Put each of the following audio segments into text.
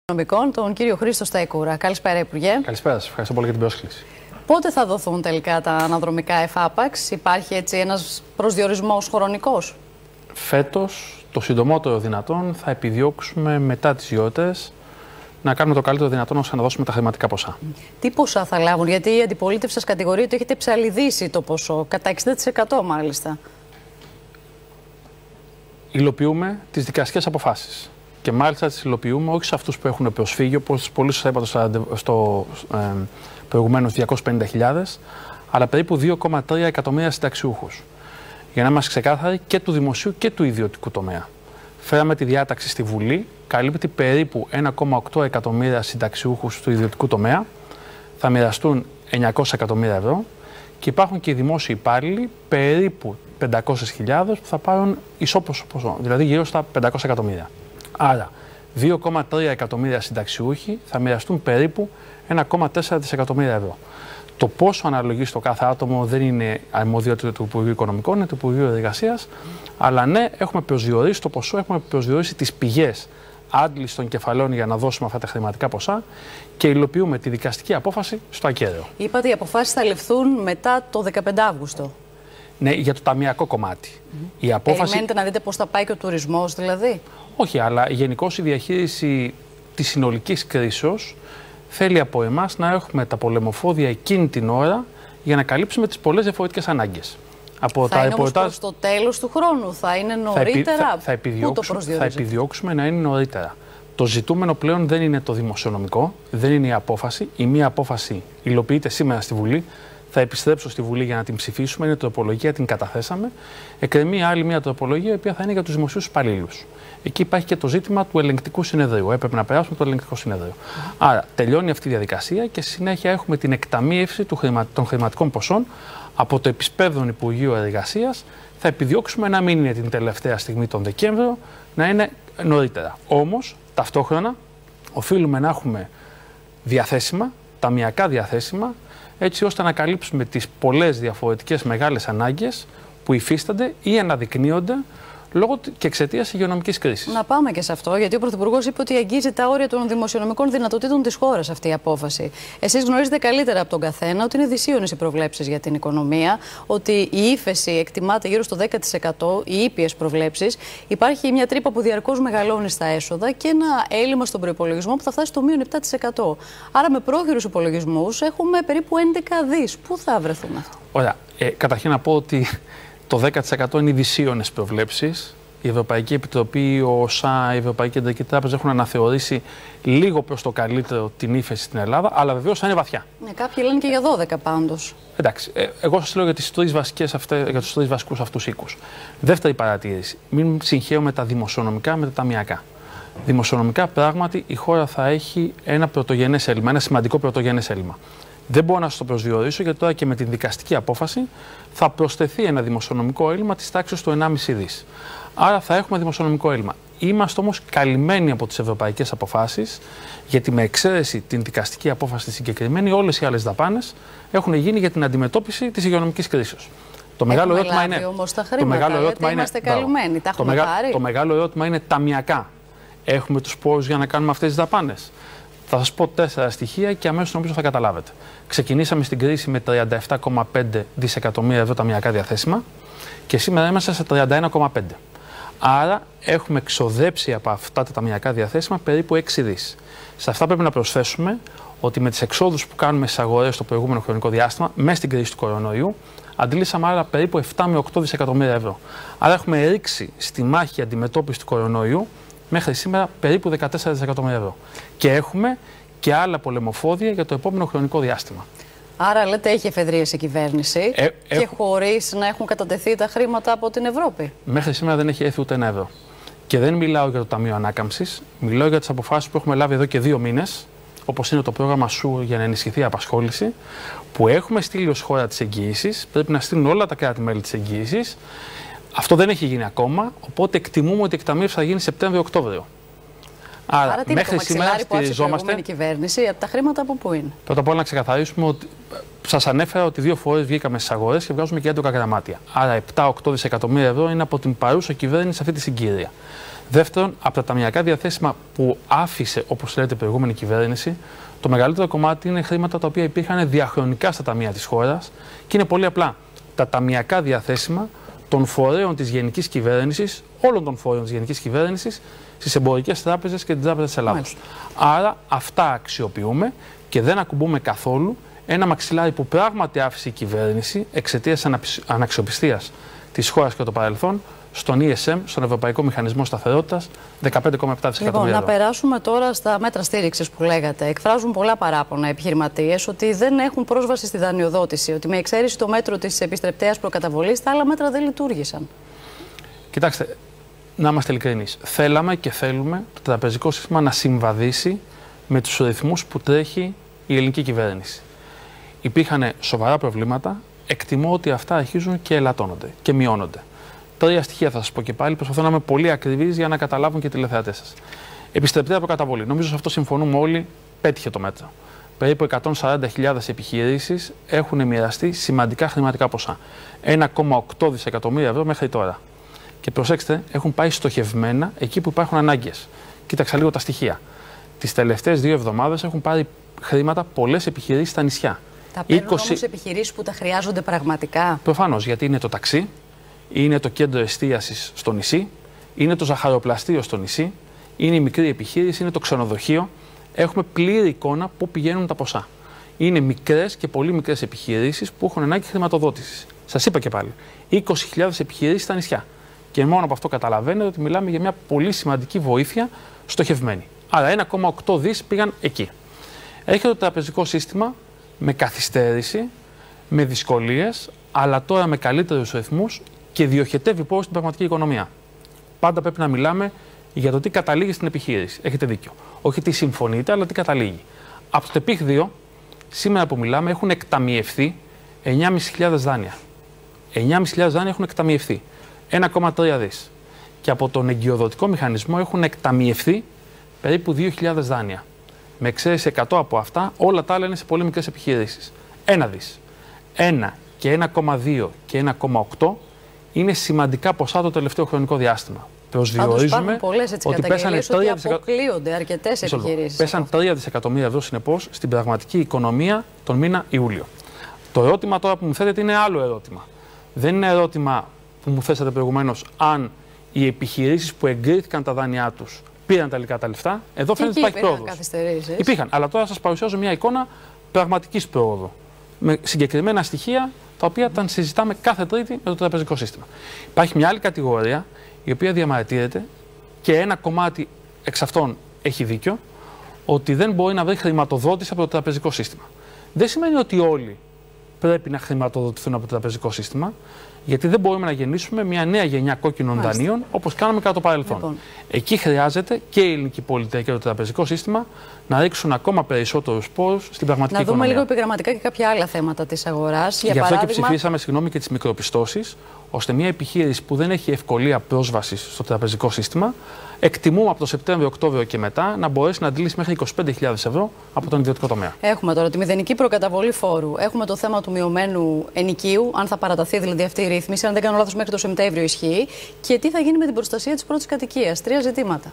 Οικονομικών, τον κύριο Χρήστο Στέκουρα. Καλησπέρα, Υπουργέ. Καλησπέρα σας. Ευχαριστώ πολύ για την πρόσκληση. Πότε θα δοθούν τελικά τα αναδρομικά εφάπαξ, υπάρχει έτσι ένας προσδιορισμός χρονικός? Φέτος, το συντομότερο δυνατόν, θα επιδιώξουμε μετά τις γιορτές να κάνουμε το καλύτερο δυνατόν ώστε να δώσουμε τα χρηματικά ποσά. Τι ποσά θα λάβουν, γιατί η αντιπολίτευση σας κατηγορεί ότι έχετε ψαλιδίσει το ποσό, κατά 60% μάλιστα. Υλοποιούμε τις δικαστικές αποφάσεις. Και μάλιστα τις υλοποιούμε όχι σε αυτούς που έχουν προσφύγει, όπως πολύ σωστά είπατε προηγουμένως 250.000, αλλά περίπου 2,3 εκατομμύρια συνταξιούχους. Για να είμαστε ξεκάθαροι, και του δημοσίου και του ιδιωτικού τομέα. Φέραμε τη διάταξη στη Βουλή, καλύπτει περίπου 1,8 εκατομμύρια συνταξιούχους του ιδιωτικού τομέα, θα μοιραστούν 900 εκατομμύρια ευρώ και υπάρχουν και οι δημόσιοι υπάλληλοι, περίπου 500.000 που θα πάρουν ισόποσο ποσό, δηλαδή γύρω στα 500 εκατομμύρια. Άρα, 2,3 εκατομμύρια συνταξιούχοι θα μοιραστούν περίπου 1,4 δισεκατομμύρια ευρώ. Το πόσο αναλογεί στο κάθε άτομο δεν είναι αρμοδιότητα του Υπουργείου Οικονομικών, είναι του Υπουργείου Εργασίας. Αλλά ναι, έχουμε προσδιορίσει το ποσό, έχουμε προσδιορίσει τις πηγές άντλησης των κεφαλαίων για να δώσουμε αυτά τα χρηματικά ποσά και υλοποιούμε τη δικαστική απόφαση στο ακέραιο. Είπατε οι αποφάσεις θα ληφθούν μετά το 15 Αύγουστο. Ναι, για το ταμιακό κομμάτι. Η απόφαση... Περιμένετε να δείτε πώς θα πάει και ο τουρισμός, δηλαδή? Όχι, αλλά γενικώς η διαχείριση της συνολικής κρίσεως θέλει από εμάς να έχουμε τα πολεμοφόδια εκείνη την ώρα για να καλύψουμε τις πολλές διαφορετικές ανάγκες. Θα είναι όμως προς το τέλος του χρόνου, θα είναι νωρίτερα? Θα επιδιώξουμε να είναι νωρίτερα. Το ζητούμενο πλέον δεν είναι το δημοσιονομικό, δεν είναι η απόφαση. Η μία απόφαση υλοποιείται σήμερα στη Βουλή. Θα επιστρέψω στη Βουλή για να την ψηφίσουμε. Είναι τροπολογία, την καταθέσαμε. Εκκρεμεί άλλη μια τροπολογία, η οποία θα είναι για τους δημοσίους υπαλλήλους. Εκεί υπάρχει και το ζήτημα του ελεγκτικού συνεδρίου. Έπρεπε να περάσουμε το ελεγκτικό συνέδριο. Άρα, τελειώνει αυτή η διαδικασία και στη συνέχεια έχουμε την εκταμείευση των χρηματικών ποσών από το επισπεύδον Υπουργείο Εργασίας. Θα επιδιώξουμε να μην είναι την τελευταία στιγμή τον Δεκέμβριο, να είναι νωρίτερα. Όμως, ταυτόχρονα, οφείλουμε να έχουμε διαθέσιμα, ταμιακά διαθέσιμα, έτσι ώστε να καλύψουμε τις πολλές διαφορετικές μεγάλες ανάγκες που υφίστανται ή αναδεικνύονται λόγω και εξαιτίας υγειονομικής κρίσης. Να πάμε και σε αυτό, γιατί ο Πρωθυπουργός είπε ότι αγγίζει τα όρια των δημοσιονομικών δυνατοτήτων της χώρας αυτή η απόφαση. Εσείς γνωρίζετε καλύτερα από τον καθένα ότι είναι δυσίωνες οι προβλέψεις για την οικονομία, ότι η ύφεση εκτιμάται γύρω στο 10%, οι ήπιες προβλέψεις. Υπάρχει μια τρύπα που διαρκώς μεγαλώνει στα έσοδα και ένα έλλειμμα στον προϋπολογισμό που θα φτάσει στο μείον 7%. Άρα, με πρόχειρους υπολογισμούς, έχουμε περίπου 11 δις. Πού θα βρεθούμε? Ωραία. Καταρχήν να πω ότι το 10% είναι οι δυσίωνες προβλέψεις. Η Ευρωπαϊκή Επιτροπή, ο ΩΣΑ, η Ευρωπαϊκή Κεντρική Τράπεζα έχουν αναθεωρήσει λίγο προς το καλύτερο την ύφεση στην Ελλάδα, αλλά βεβαίως θα είναι βαθιά. Ναι, κάποιοι λένε και για 12 πάντως. Εντάξει, εγώ σας λέω για τους τρεις βασικούς αυτούς οίκους. Δεύτερη παρατήρηση. Μην συγχαίουμε τα δημοσιονομικά με τα ταμιακά. Δημοσιονομικά, πράγματι, η χώρα θα έχει ένα πρωτογενές έλλειμμα, ένα σημαντικό πρωτογενές έλλειμμα. Δεν μπορώ να σας το προσδιορίσω, γιατί τώρα και με την δικαστική απόφαση θα προσθεθεί ένα δημοσιονομικό έλλειμμα της τάξης του 1,5 δις. Άρα θα έχουμε δημοσιονομικό έλλειμμα. Είμαστε όμως καλυμμένοι από τις ευρωπαϊκές αποφάσεις, γιατί με εξαίρεση την δικαστική απόφαση συγκεκριμένη, όλες οι άλλες δαπάνες έχουν γίνει για την αντιμετώπιση της υγειονομικής κρίσης. Το μεγάλο ερώτημα είναι. Όμως τα χρήματα, είμαστε καλυμμένοι. Τα έχουμε πάρει. Το μεγάλο ερώτημα είναι ταμιακά. Έχουμε τους πόρους για να κάνουμε αυτές τις δαπάνες? Θα σας πω 4 στοιχεία και αμέσως νομίζω θα καταλάβετε. Ξεκινήσαμε στην κρίση με 37,5 δισεκατομμύρια ευρώ ταμιακά διαθέσιμα και σήμερα είμαστε σε 31,5. Άρα έχουμε εξοδέψει από αυτά τα ταμιακά διαθέσιμα περίπου 6 δις. Σε αυτά πρέπει να προσθέσουμε ότι με τις εξόδους που κάνουμε στις αγορές στο προηγούμενο χρονικό διάστημα, μέσα στην κρίση του κορονοϊού, αντλήσαμε άρα περίπου 7 με 8 δισεκατομμύρια ευρώ. Άρα έχουμε ρίξει στη μάχη αντιμετώπιση του κορονοϊού μέχρι σήμερα περίπου 14 δισεκατομμύρια ευρώ. Και έχουμε και άλλα πολεμοφόδια για το επόμενο χρονικό διάστημα. Άρα λέτε έχει εφεδρίες η κυβέρνηση και χωρίς να έχουν κατατεθεί τα χρήματα από την Ευρώπη. Μέχρι σήμερα δεν έχει έρθει ούτε ένα ευρώ. Και δεν μιλάω για το Ταμείο Ανάκαμψης, μιλάω για τις αποφάσεις που έχουμε λάβει εδώ και 2 μήνες, όπως είναι το πρόγραμμα ΣΟΥΡ για να ενισχυθεί η απασχόληση, που έχουμε στείλει ως χώρα τις εγγυήσεις, πρέπει να στείλουν όλα τα κράτη-μέλη τις εγγυήσεις. Αυτό δεν έχει γίνει ακόμα, οπότε εκτιμούμε ότι η εκταμείευση θα γίνει Σεπτέμβριο-Οκτώβριο. Άρα μέχρι σήμερα στηριζόμαστε. Η κυβέρνηση, από τα χρήματα από πού είναι? Πρώτα απ' όλα να ξεκαθαρίσουμε ότι σας ανέφερα ότι 2 φορές βγήκαμε στις αγορές και βγάζουμε και έντοκα γραμμάτια. Άρα 7-8 δισεκατομμύρια ευρώ είναι από την παρούσα κυβέρνηση αυτή τη συγκύρια. Δεύτερον, από τα ταμιακά διαθέσιμα που άφησε, όπως λέτε, η προηγούμενη κυβέρνηση, το μεγαλύτερο κομμάτι είναι χρήματα τα οποία υπήρχαν διαχρονικά στα ταμεία της χώρας και είναι πολύ απλά. Τα ταμιακά διαθέσιμα των φορέων της γενικής κυβέρνησης, όλων των φορέων της γενικής κυβέρνησης, στις εμπορικές τράπεζες και την Τράπεζα της Ελλάδος. Άρα αυτά αξιοποιούμε και δεν ακουμπούμε καθόλου ένα μαξιλάρι που πράγματι άφησε η κυβέρνηση εξαιτίας αναξιοπιστίας της χώρας και το παρελθόν στον ESM, στον Ευρωπαϊκό Μηχανισμό Σταθερότητας, 15,7 δισεκατομμύρια. Λοιπόν, να περάσουμε τώρα στα μέτρα στήριξης που λέγατε. Εκφράζουν πολλά παράπονα επιχειρηματίες ότι δεν έχουν πρόσβαση στη δανειοδότηση, ότι με εξαίρεση το μέτρο της επιστρεπτέας προκαταβολής, τα άλλα μέτρα δεν λειτουργήσαν. Κοιτάξτε, να είμαστε ειλικρινείς. Θέλαμε και θέλουμε το τραπεζικό σύστημα να συμβαδίσει με τους ρυθμούς που τρέχει η ελληνική κυβέρνηση. Υπήρχαν σοβαρά προβλήματα. Εκτιμώ ότι αυτά αρχίζουν και ελαττώνονται και μειώνονται. 3 στοιχεία θα σας πω και πάλι. Προσπαθώ να είμαι πολύ ακριβής για να καταλάβουν και οι τηλεθεατές σας. Επιστρεπτέα προκαταβολή. Νομίζω σε αυτό συμφωνούμε όλοι. Πέτυχε το μέτρο. Περίπου 140.000 επιχειρήσεις έχουν μοιραστεί σημαντικά χρηματικά ποσά. 1,8 δισεκατομμύρια ευρώ μέχρι τώρα. Και προσέξτε, έχουν πάει στοχευμένα εκεί που υπάρχουν ανάγκες. Κοίταξα λίγο τα στοιχεία. Τις τελευταίες 2 εβδομάδες έχουν πάρει χρήματα πολλές επιχειρήσεις στα νησιά. Τα παίρνουν όμως επιχειρήσεις που τα χρειάζονται πραγματικά. Προφανώς, γιατί είναι το ταξί, είναι το κέντρο εστίασης στο νησί, είναι το ζαχαροπλαστείο στο νησί, είναι η μικρή επιχείρηση, είναι το ξενοδοχείο. Έχουμε πλήρη εικόνα πού πηγαίνουν τα ποσά. Είναι μικρές και πολύ μικρές επιχειρήσεις που έχουν ανάγκη χρηματοδότησης. Σας είπα και πάλι, 20.000 επιχειρήσεις στα νησιά. Και μόνο από αυτό καταλαβαίνετε ότι μιλάμε για μια πολύ σημαντική βοήθεια στοχευμένη. Άρα 1,8 δις πήγαν εκεί. Έρχεται το τραπεζικό σύστημα με καθυστέρηση, με δυσκολίες, αλλά τώρα με καλύτερους ρυθμούς και διοχετεύει πόρους στην πραγματική οικονομία. Πάντα πρέπει να μιλάμε για το τι καταλήγει στην επιχείρηση. Έχετε δίκιο. Όχι τι συμφωνείτε, αλλά τι καταλήγει. Από το ΤΕΠΙΧ 2, σήμερα που μιλάμε, έχουν εκταμιευθεί 9.500 δάνεια. 9.500 δάνεια έχουν εκταμιευθεί. 1,3 δις. Και από τον εγκυοδοτικό μηχανισμό έχουν εκταμιευθεί περίπου 2.000 δάνεια. Με εξαίρεση 100 από αυτά, όλα τα άλλα είναι σε πολύ μικρές επιχειρήσεις. 1 δις. 1 και 1,2 και 1,8 είναι σημαντικά ποσά το τελευταίο χρονικό διάστημα. Προσδιορίζουμε ότι πέσανε 3 δισεκατομμύρια ευρώ συνεπώς στην πραγματική οικονομία τον μήνα Ιούλιο. Το ερώτημα τώρα που μου θέτετε είναι άλλο ερώτημα. Δεν είναι ερώτημα που μου θέσατε προηγουμένως αν οι επιχειρήσεις που εγκρίθηκαν τα δάνειά τους πήραν τελικά τα λεφτά. Εδώ φαίνεται ότι υπάρχει πρόοδος. Υπήρχαν. Αλλά τώρα σας παρουσιάζω μια εικόνα πραγματικής πρόοδου. Με συγκεκριμένα στοιχεία τα οποία τα συζητάμε κάθε Τρίτη με το τραπεζικό σύστημα. Υπάρχει μια άλλη κατηγορία η οποία διαμαρτύρεται και ένα κομμάτι εξ αυτών έχει δίκιο ότι δεν μπορεί να βρει χρηματοδότηση από το τραπεζικό σύστημα. Δεν σημαίνει ότι όλοι πρέπει να χρηματοδοτηθούν από το τραπεζικό σύστημα, γιατί δεν μπορούμε να γεννήσουμε μια νέα γενιά κόκκινων δανείων όπως κάναμε κατά το παρελθόν. Λοιπόν. Εκεί χρειάζεται και η ελληνική πολιτεία και το τραπεζικό σύστημα να ρίξουν ακόμα περισσότερους πόρους στην πραγματική οικονομία. Να δούμε λίγο επιγραμματικά και κάποια άλλα θέματα της αγοράς. Γι' αυτό και ψηφίσαμε, και τις μικροπιστώσεις, ώστε μια επιχείρηση που δεν έχει ευκολία πρόσβασης στο τραπεζικό σύστημα, εκτιμούμε από το Σεπτέμβριο-Οκτώβριο και μετά να μπορέσει να αντλήσει μέχρι 25.000 ευρώ από τον ιδιωτικό τομέα. Έχουμε τώρα τη μηδενική προκαταβολή φόρου. Έχουμε το θέμα του μειωμένου ενοικίου, αν θα παραταθεί δηλαδή αυτή η ρύθμιση, αν δεν κάνω λάθος μέχρι το Σεπτέμβριο ισχύει. Και τι θα γίνει με την προστασία της πρώτης κατοικίας. 3 ζητήματα.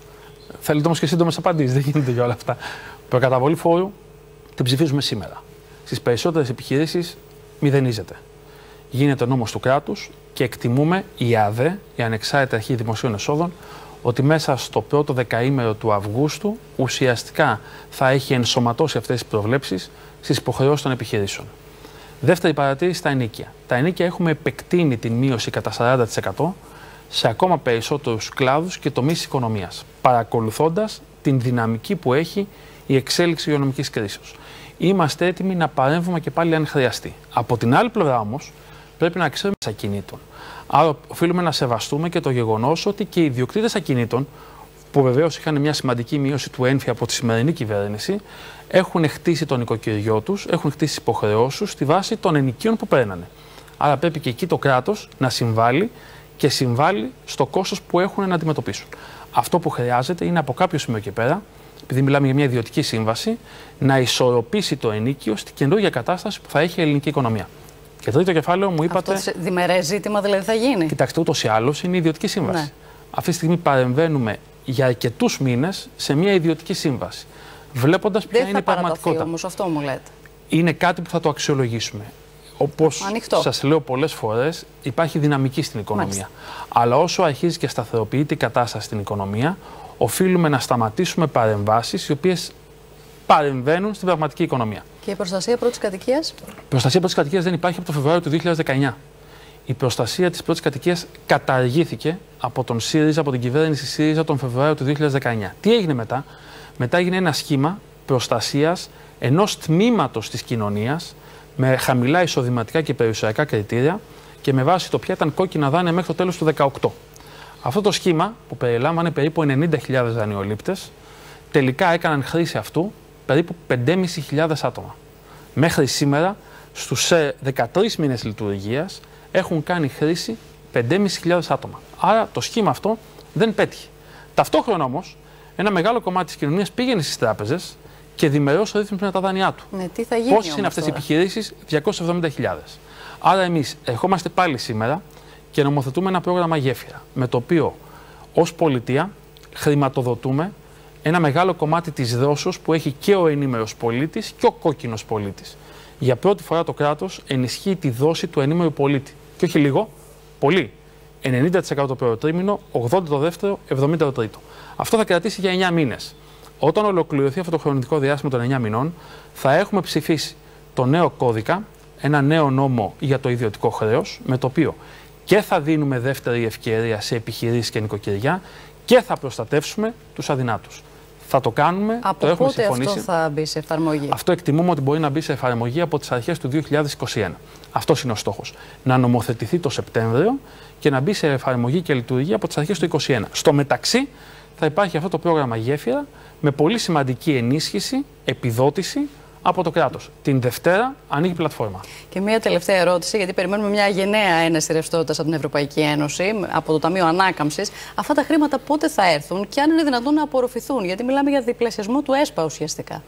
Θέλετε όμως και σύντομες απαντήσεις, δεν γίνεται για όλα αυτά. Προκαταβολή φόρου την ψηφίζουμε σήμερα. Στις περισσότερες επιχειρήσεις μηδενίζεται. Γίνεται νόμος του κράτους και εκτιμούμε η ΑΔΕ, η Ανεξάρτητη Αρχή Δημοσίων Εσόδων, ότι μέσα στο πρώτο δεκαήμερο του Αυγούστου ουσιαστικά θα έχει ενσωματώσει αυτές τις προβλέψεις στις υποχρεώσεις των επιχειρήσεων. Δεύτερη παρατήρηση στα ενοίκια. Τα ενοίκια έχουμε επεκτείνει την μείωση κατά 40% σε ακόμα περισσότερους κλάδους και τομείς της οικονομίας, παρακολουθώντας την δυναμική που έχει η εξέλιξη υγειονομικής κρίσης. Είμαστε έτοιμοι να παρέμβουμε και πάλι αν χρειαστεί. Από την άλλη πλευρά όμως, πρέπει να ξέρουμε τις ακινήτων. Άρα, οφείλουμε να σεβαστούμε και το γεγονός ότι και οι ιδιοκτήτες ακινήτων, που βεβαίως είχαν μια σημαντική μείωση του έμφυ από τη σημερινή κυβέρνηση, έχουν χτίσει το νοικοκυριό τους, έχουν χτίσει τις υποχρεώσεις τους στη βάση των ενοικίων που παίρνανε. Άρα, πρέπει και εκεί το κράτος να συμβάλλει και συμβάλλει στο κόστος που έχουν να αντιμετωπίσουν. Αυτό που χρειάζεται είναι από κάποιο σημείο και πέρα, επειδή μιλάμε για μια ιδιωτική σύμβαση, να ισορροπήσει το ενίκιο στην καινούργια κατάσταση που θα έχει η ελληνική οικονομία. Και τρίτο κεφάλαιο μου είπατε. Αυτό διμερές ζήτημα δηλαδή θα γίνει. Κοιτάξτε, ούτως ή άλλως είναι η ιδιωτική σύμβαση. Ναι. Αυτή τη στιγμή παρεμβαίνουμε για αρκετούς μήνες σε μια ιδιωτική σύμβαση. Βλέποντας ποια είναι η πραγματικότητα. Όμως, αυτό μου λέτε. Είναι κάτι που θα το αξιολογήσουμε. Όπως σας λέω πολλές φορές, υπάρχει δυναμική στην οικονομία. Μάλιστα. Αλλά όσο αρχίζει και σταθεροποιείται η κατάσταση στην οικονομία, οφείλουμε να σταματήσουμε παρεμβάσεις οι οποίες παρεμβαίνουν στην πραγματική οικονομία. Και η προστασία πρώτης κατοικίας? Η προστασία πρώτης κατοικίας δεν υπάρχει από το Φεβρουάριο του 2019. Η προστασία της πρώτης κατοικίας καταργήθηκε από τον ΣΥΡΙΖΑ, από την κυβέρνηση ΣΥΡΙΖΑ τον Φεβρουάριο του 2019. Τι έγινε μετά? Μετά έγινε ένα σχήμα προστασίας ενός τμήματος της κοινωνίας με χαμηλά εισοδηματικά και περιουσιακά κριτήρια και με βάση το ποια ήταν κόκκινα δάνεια μέχρι το τέλος του 2018. Αυτό το σχήμα, που περιλάμβανε περίπου 90.000 δανειολήπτες, τελικά έκαναν χρήση αυτού περίπου 5.500 άτομα. Μέχρι σήμερα, στους 13 μήνες λειτουργίας, έχουν κάνει χρήση 5.500 άτομα. Άρα το σχήμα αυτό δεν πέτυχε. Ταυτόχρονα όμως, ένα μεγάλο κομμάτι της κοινωνίας πήγαινε στις τράπεζες και διμερώς ρύθμιζε τα δάνειά του. Ναι, τι θα γίνει? Πόσες είναι αυτές οι επιχειρήσεις? 270.000. Άρα εμείς ερχόμαστε πάλι σήμερα και νομοθετούμε ένα πρόγραμμα γέφυρα, με το οποίο ως πολιτεία χρηματοδοτούμε ένα μεγάλο κομμάτι της δόσεως που έχει και ο ενήμερος πολίτης και ο κόκκινος πολίτης. Για πρώτη φορά το κράτος ενισχύει τη δόση του ενήμερου πολίτη. Και όχι λίγο, πολύ. 90% το πρώτο τρίμηνο, 80% το δεύτερο, 70% το τρίτο. Αυτό θα κρατήσει για 9 μήνες. Όταν ολοκληρωθεί αυτό το χρονικό διάστημα των 9 μηνών, θα έχουμε ψηφίσει το νέο κώδικα, ένα νέο νόμο για το ιδιωτικό χρέος, με το οποίο και θα δίνουμε δεύτερη ευκαιρία σε επιχειρήσεις και νοικοκυριά και θα προστατεύσουμε τους αδυνάτους. Θα το κάνουμε, από το έχουμε πότε συμφωνήσει. Αυτό θα μπει σε εφαρμογή? Αυτό εκτιμούμε ότι μπορεί να μπει σε εφαρμογή από τις αρχές του 2021. Αυτός είναι ο στόχος. Να νομοθετηθεί το Σεπτέμβριο και να μπει σε εφαρμογή και λειτουργία από τις αρχές του 2021. Στο μεταξύ θα υπάρχει αυτό το πρόγραμμα γέφυρα με πολύ σημαντική ενίσχυση, επιδότηση από το κράτος. Την Δευτέρα ανοίγει πλατφόρμα. Και μία τελευταία ερώτηση, γιατί περιμένουμε μια γενναία ένεση ρευστότητας από την Ευρωπαϊκή Ένωση, από το Ταμείο Ανάκαμψης. Αυτά τα χρήματα πότε θα έρθουν και αν είναι δυνατόν να απορροφηθούν? Γιατί μιλάμε για διπλασιασμό του ΕΣΠΑ ουσιαστικά.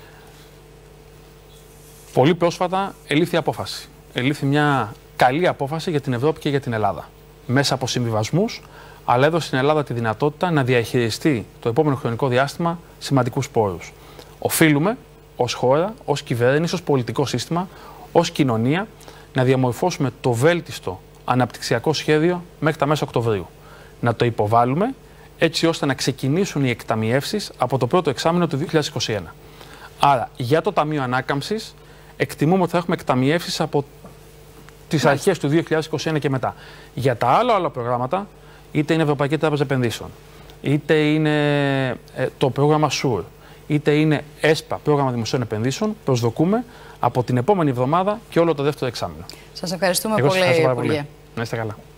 Πολύ πρόσφατα ελήφθη απόφαση. Ελήφθη μια καλή απόφαση για την Ευρώπη και για την Ελλάδα. Μέσα από συμβιβασμούς, αλλά έδωσε στην Ελλάδα τη δυνατότητα να διαχειριστεί το επόμενο χρονικό διάστημα σημαντικούς πόρους. Οφείλουμε ως χώρα, ως κυβέρνηση, ως πολιτικό σύστημα, ως κοινωνία, να διαμορφώσουμε το βέλτιστο αναπτυξιακό σχέδιο μέχρι τα μέσα Οκτωβρίου. Να το υποβάλουμε έτσι ώστε να ξεκινήσουν οι εκταμιεύσεις από το πρώτο εξάμηνο του 2021. Άρα, για το Ταμείο Ανάκαμψης, εκτιμούμε ότι θα έχουμε εκταμιεύσεις από τις αρχές του 2021 και μετά. Για τα άλλα προγράμματα, είτε είναι Ευρωπαϊκή Τράπεζα Επενδύσεων, είτε είναι το πρόγραμμα SURE, είτε είναι ΕΣΠΑ, πρόγραμμα δημοσίων επενδύσεων, προσδοκούμε από την επόμενη εβδομάδα και όλο το δεύτερο εξάμηνο. Σας ευχαριστούμε πολύ, Υπουργέ. Να είστε καλά.